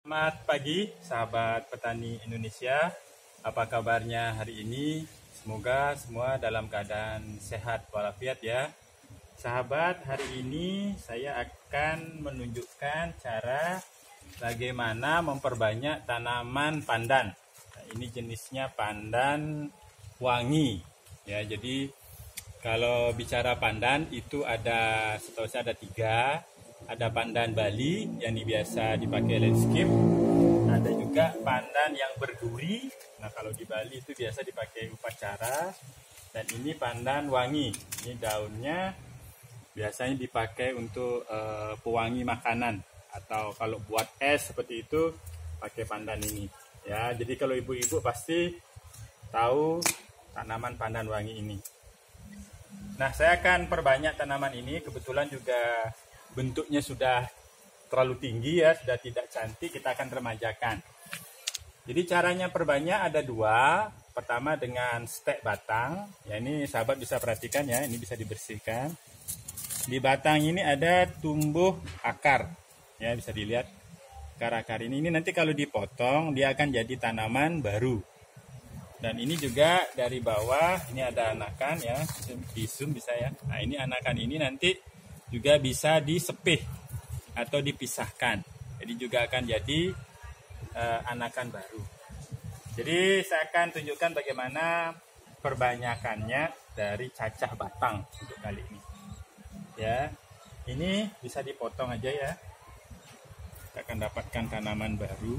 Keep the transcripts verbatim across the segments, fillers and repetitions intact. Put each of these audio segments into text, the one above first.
Selamat pagi sahabat petani Indonesia. Apa kabarnya hari ini? Semoga semua dalam keadaan sehat walafiat ya. Sahabat, hari ini saya akan menunjukkan cara bagaimana memperbanyak tanaman pandan. Nah, ini jenisnya pandan wangi ya. Jadi kalau bicara pandan itu ada, setahu saya ada tiga. Ada pandan Bali yang biasa dipakai landscape, ada juga pandan yang berduri. Nah, kalau di Bali itu biasa dipakai upacara. Dan ini pandan wangi. Ini daunnya biasanya dipakai untuk uh, pewangi makanan, atau kalau buat es seperti itu pakai pandan ini. Ya, jadi kalau ibu-ibu pasti tahu tanaman pandan wangi ini. Nah, saya akan perbanyak tanaman ini. Kebetulan juga bentuknya sudah terlalu tinggi ya, sudah tidak cantik, kita akan remajakan. Jadi caranya perbanyak ada dua. Pertama dengan stek batang. Ya, ini sahabat bisa perhatikan ya, ini bisa dibersihkan. Di batang ini ada tumbuh akar. Ya, bisa dilihat akar-akar ini. Ini nanti kalau dipotong dia akan jadi tanaman baru. Dan ini juga dari bawah, ini ada anakan ya, di zoom bisa ya. Nah, ini anakan ini nanti juga bisa disepih atau dipisahkan. Jadi juga akan jadi uh, anakan baru. Jadi saya akan tunjukkan bagaimana perbanyakannya dari cacah batang untuk kali ini. Ya, ini bisa dipotong aja ya. Kita akan dapatkan tanaman baru.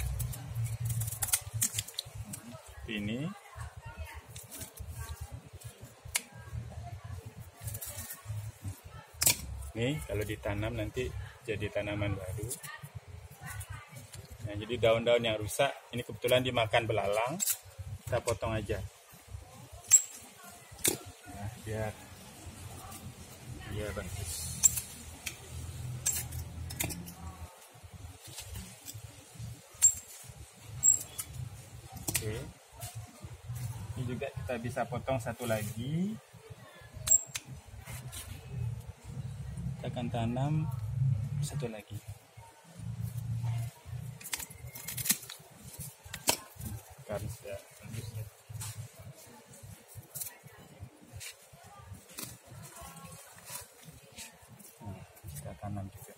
Ini. Nih, kalau ditanam nanti jadi tanaman baru. Nah, jadi daun-daun yang rusak, ini kebetulan dimakan belalang, kita potong aja. Nah, biar dia bagus. Oke. Ini juga kita bisa potong satu lagi. Kita akan tanam satu lagi. Kan sudah bagus ya. Nah, kita tanam juga.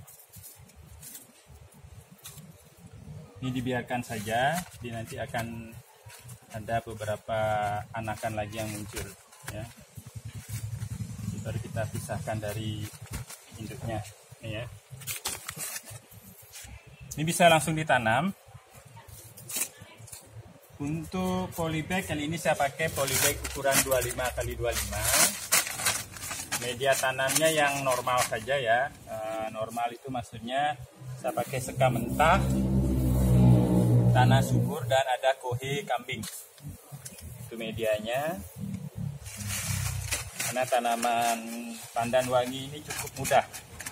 Ini dibiarkan saja, jadi nanti akan ada beberapa anakan lagi yang muncul ya. Baru kita pisahkan dari induknya ini ya. Ini bisa langsung ditanam. Untuk polybag kali ini saya pakai polybag ukuran dua puluh lima kali dua puluh lima. Media tanamnya yang normal saja ya. E, normal itu maksudnya saya pakai sekam mentah, tanah subur, dan ada kohe kambing. Itu medianya. Karena tanaman pandan wangi ini cukup mudah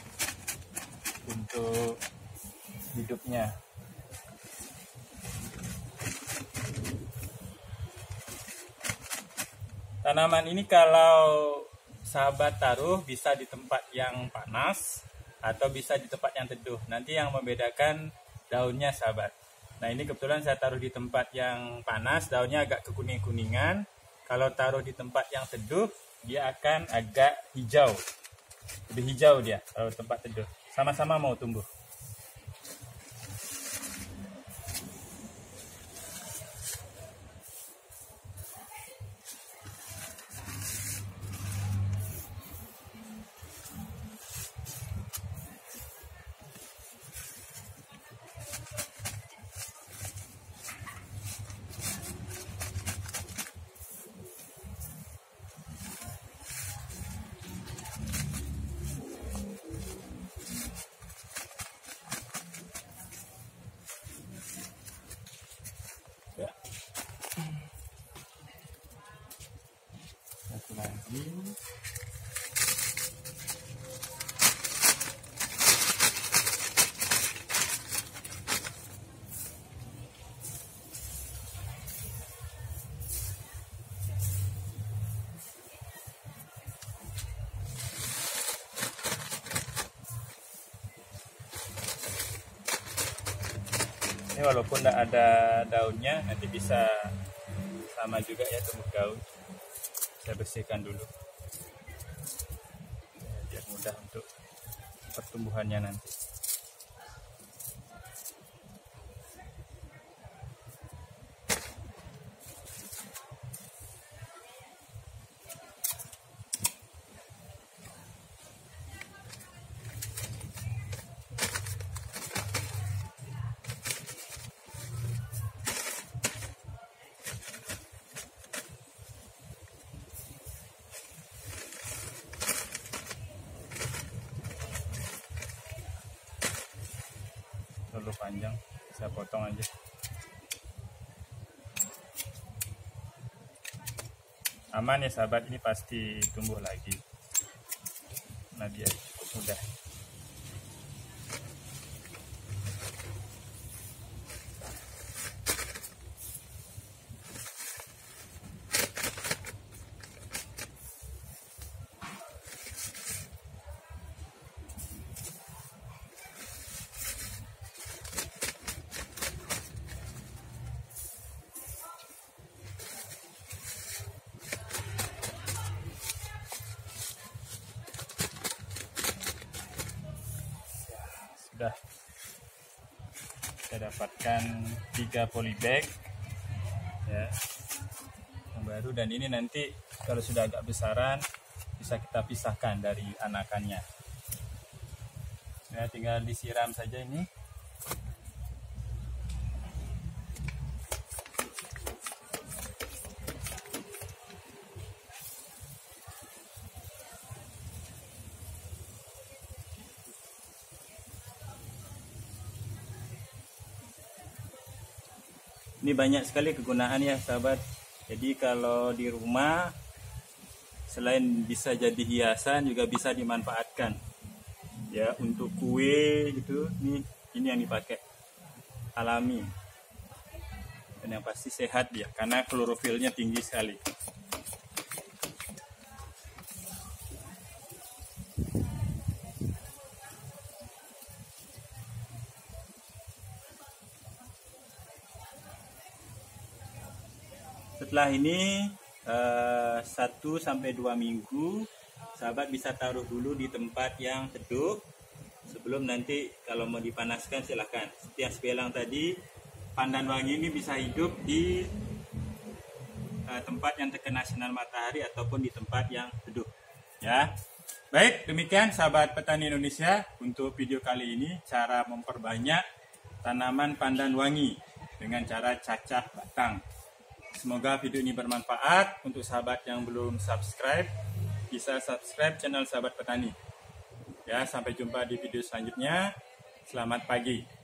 untuk hidupnya. Tanaman ini kalau sahabat taruh bisa di tempat yang panas atau bisa di tempat yang teduh. Nanti yang membedakan daunnya sahabat. Nah, ini kebetulan saya taruh di tempat yang panas, daunnya agak kekuning-kuningan. Kalau taruh di tempat yang teduh, dia akan agak hijau, lebih hijau dia kalau tempat teduh. Sama-sama mau tumbuh. Satu lagi. Ini walaupun tidak ada daunnya, nanti bisa sama juga ya tumbuh daun. Saya bersihkan dulu biar mudah untuk pertumbuhannya nanti. Terlalu panjang, saya potong aja. Aman ya sahabat, ini pasti tumbuh lagi. Nah dia mudah. Sudah saya dapatkan tiga polybag ya yang baru, dan ini nanti kalau sudah agak besaran bisa kita pisahkan dari anakannya ya, tinggal disiram saja ini. Ini banyak sekali kegunaan ya sahabat. Jadi kalau di rumah selain bisa jadi hiasan juga bisa dimanfaatkan ya untuk kue gitu. Nih ini yang dipakai alami dan yang pasti sehat dia karena klorofilnya tinggi sekali. Setelah ini satu sampai dua minggu sahabat bisa taruh dulu di tempat yang teduh sebelum nanti kalau mau dipanaskan silahkan. Seperti yang saya bilang tadi, pandan wangi ini bisa hidup di uh, tempat yang terkena sinar matahari ataupun di tempat yang teduh ya. Baik, demikian sahabat petani Indonesia untuk video kali ini, cara memperbanyak tanaman pandan wangi dengan cara cacah batang. Semoga video ini bermanfaat. Untuk sahabat yang belum subscribe, bisa subscribe channel Sahabat Petani. Ya, sampai jumpa di video selanjutnya. Selamat pagi.